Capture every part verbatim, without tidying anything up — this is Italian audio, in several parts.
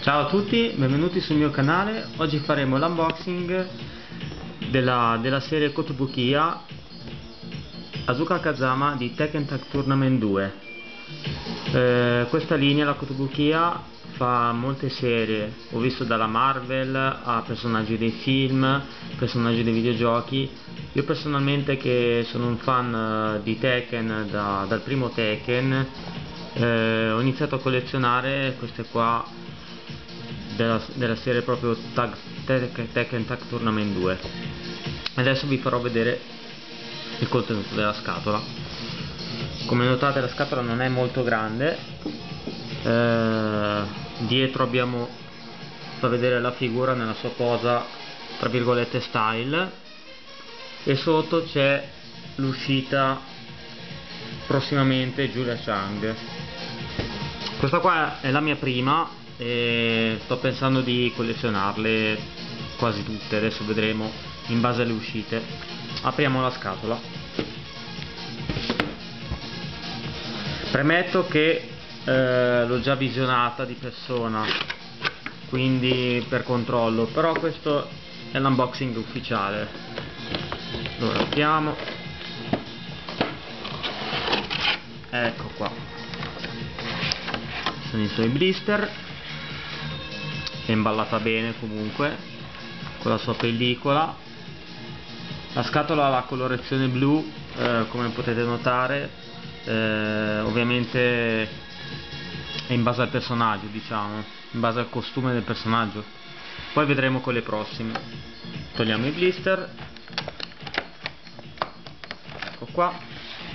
Ciao a tutti, benvenuti sul mio canale. Oggi faremo l'unboxing della, della serie Kotobukiya Asuka Kazama di Tekken Tag Tournament due. Eh, questa linea, la Kotobukiya, fa molte serie. Ho visto dalla Marvel a personaggi dei film, personaggi dei videogiochi. Io personalmente, che sono un fan di Tekken da, dal primo Tekken, eh, ho iniziato a collezionare queste qua Della, della serie proprio Tag, Tekken Tag Tournament due. Adesso vi farò vedere il contenuto della scatola. Come notate, la scatola non è molto grande. Eh, dietro abbiamo, fa vedere la figura nella sua posa tra virgolette style, e sotto c'è l'uscita prossimamente Julia Chang. Questa qua è la mia prima e sto pensando di collezionarle quasi tutte. Adesso vedremo in base alle uscite. Apriamo la scatola. Premetto che eh, l'ho già visionata di persona, quindi per controllo, però questo è l'unboxing ufficiale. Allora apriamo. Ecco qua, sono i suoi blister. È imballata bene comunque, con la sua pellicola. La scatola ha la colorazione blu, eh, come potete notare. Eh, ovviamente è in base al personaggio, diciamo, in base al costume del personaggio. Poi vedremo con le prossime. Togliamo i blister. Ecco qua.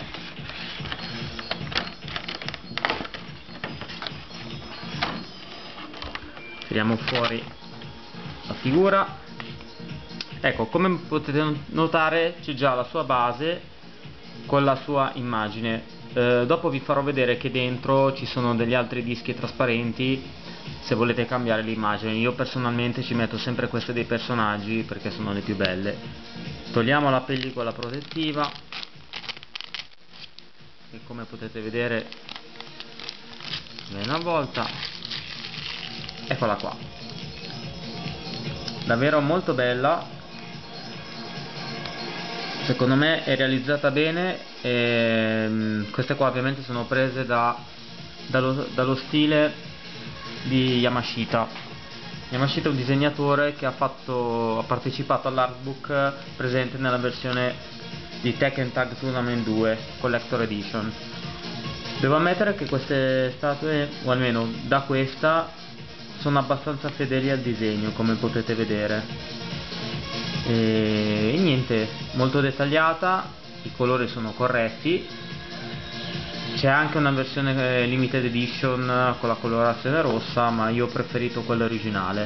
Tiriamo fuori la figura. Ecco, come potete notare c'è già la sua base con la sua immagine. Eh, dopo vi farò vedere che dentro ci sono degli altri dischi trasparenti se volete cambiare l'immagine. Io personalmente ci metto sempre queste dei personaggi perché sono le più belle. Togliamo la pellicola protettiva e, come potete vedere, viene una volta. Eccola qua, davvero molto bella, secondo me è realizzata bene. E queste qua ovviamente sono prese da, dallo, dallo stile di Yamashita. Yamashita è un disegnatore che ha, fatto, ha partecipato all'artbook presente nella versione di Tekken Tag Tournament due Collector Edition. Devo ammettere che queste statue, o almeno da questa, sono abbastanza fedeli al disegno, come potete vedere. E, e niente, molto dettagliata, i colori sono corretti. C'è anche una versione limited edition con la colorazione rossa, ma io ho preferito quella originale.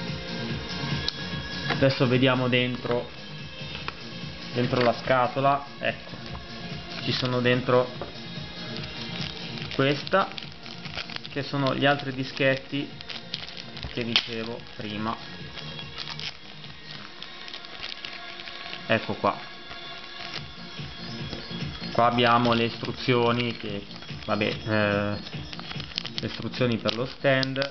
Adesso vediamo dentro dentro la scatola. Ecco, ci sono dentro questa, che sono gli altri dischetti che dicevo prima. Ecco qua. Qua abbiamo le istruzioni che, vabbè, eh, le istruzioni per lo stand.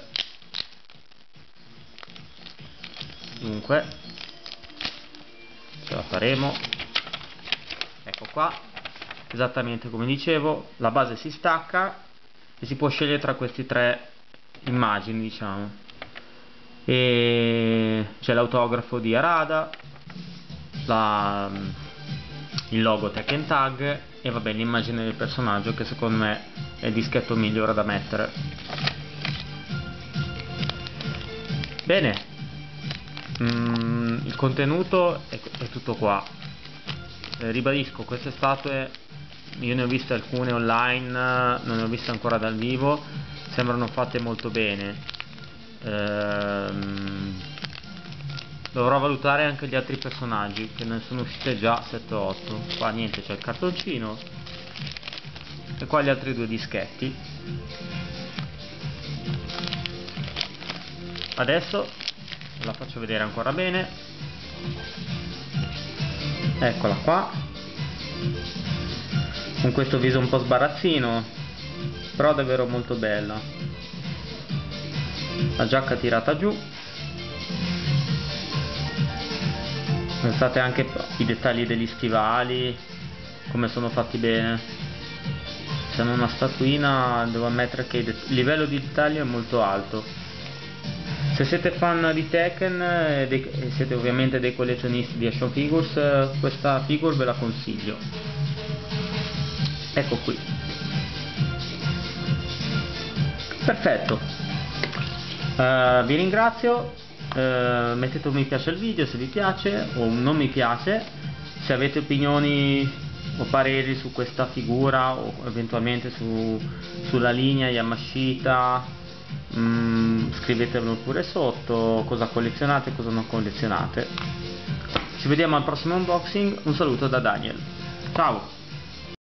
Dunque, ce la faremo. Ecco qua, esattamente come dicevo, la base si stacca e si può scegliere tra questi tre immagini, diciamo. E c'è l'autografo di Arada, la, il logo Tekken Tag e vabbè l'immagine del personaggio, che secondo me è il dischetto migliore da mettere. Bene, mm, il contenuto è, è tutto qua. Eh, ribadisco, queste statue io ne ho viste alcune online, non ne ho viste ancora dal vivo, sembrano fatte molto bene. Ehm, dovrò valutare anche gli altri personaggi, che ne sono uscite già sette otto. Qua niente, c'è il cartoncino e qua gli altri due dischetti. Adesso ve la faccio vedere ancora bene. Eccola qua, con questo viso un po' sbarazzino, però davvero molto bella. la giacca tirata giù. Pensate anche i dettagli degli stivali, come sono fatti bene. Sembra una statuina, devo ammettere che il livello di dettaglio è molto alto. Se siete fan di Tekken e, dei, e siete ovviamente dei collezionisti di action figures, questa figure ve la consiglio. Ecco qui. Perfetto. Uh, vi ringrazio. Uh, mettete un mi piace al video se vi piace, o un non mi piace se avete opinioni o pareri su questa figura, o eventualmente su, sulla linea Yamashita. mm, scrivetemelo pure sotto, cosa collezionate e cosa non collezionate. Ci vediamo al prossimo unboxing. Un saluto da Daniel, ciao.